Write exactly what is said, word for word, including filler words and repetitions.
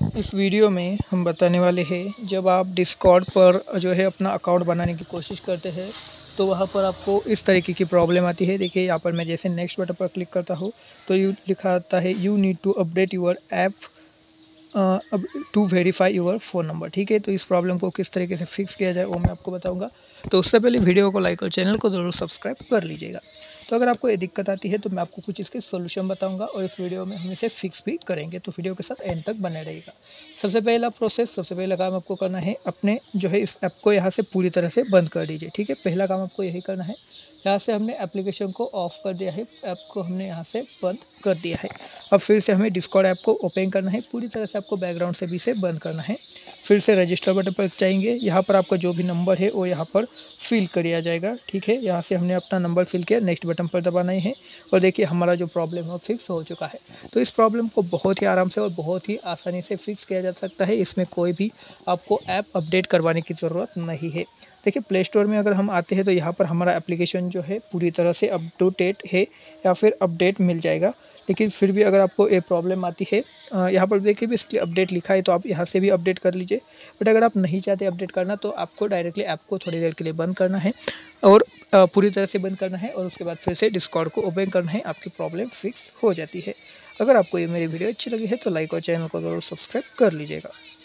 इस वीडियो में हम बताने वाले हैं, जब आप डिस्कॉर्ड पर जो है अपना अकाउंट बनाने की कोशिश करते हैं तो वहाँ पर आपको इस तरीके की प्रॉब्लम आती है। देखिए यहाँ पर मैं जैसे नेक्स्ट बटन पर क्लिक करता हूँ तो यू लिखा आता है you need to update your app अब to verify your phone number. ठीक है, तो इस प्रॉब्लम को किस तरीके से फिक्स किया जाए वो मैं आपको बताऊंगा। तो उससे पहले वीडियो को लाइक और चैनल को ज़रूर सब्सक्राइब कर लीजिएगा। तो अगर आपको ये दिक्कत आती है तो मैं आपको कुछ इसके सोल्यूशन बताऊंगा और इस वीडियो में हम इसे फिक्स भी करेंगे, तो वीडियो के साथ एंड तक बने रहेगा। सबसे पहला प्रोसेस, सबसे पहला काम आपको करना है, अपने जो है इस ऐप को यहाँ से पूरी तरह से बंद कर दीजिए। ठीक है, पहला काम आपको यही करना है। यहाँ से हमने एप्लीकेशन को ऑफ कर दिया है, ऐप को हमने यहाँ से बंद कर दिया है। अब फिर से हमें डिस्कॉर्ड ऐप को ओपन करना है, पूरी तरह से आपको बैकग्राउंड से भी इसे बंद करना है। फिर से रजिस्टर बटन पर जाएंगे, यहाँ पर आपका जो भी नंबर है वो यहाँ पर फिल किया जाएगा। ठीक है, यहाँ से हमने अपना नंबर फिल किया, नेक्स्ट बटन पर दबाना है और देखिए हमारा जो प्रॉब्लम है वो फिक्स हो चुका है। तो इस प्रॉब्लम को बहुत ही आराम से और बहुत ही आसानी से फिक्स किया जा सकता है। इसमें कोई भी आपको ऐप अपडेट करवाने की ज़रूरत नहीं है। देखिए प्ले स्टोर में अगर हम आते हैं तो यहाँ पर हमारा एप्लीकेशन जो है पूरी तरह से अप टू डेट है या फिर अपडेट मिल जाएगा। लेकिन फिर भी अगर आपको ये प्रॉब्लम आती है, यहाँ पर देखिए भी इसके अपडेट लिखा है तो आप यहाँ से भी अपडेट कर लीजिए। बट अगर आप नहीं चाहते अपडेट करना तो आपको डायरेक्टली ऐप को थोड़ी देर के लिए बंद करना है और पूरी तरह से बंद करना है और उसके बाद फिर से डिस्कॉर्ड को ओपन करना है, आपकी प्रॉब्लम फिक्स हो जाती है। अगर आपको ये मेरी वीडियो अच्छी लगी है तो लाइक और चैनल को ज़रूर सब्सक्राइब कर लीजिएगा।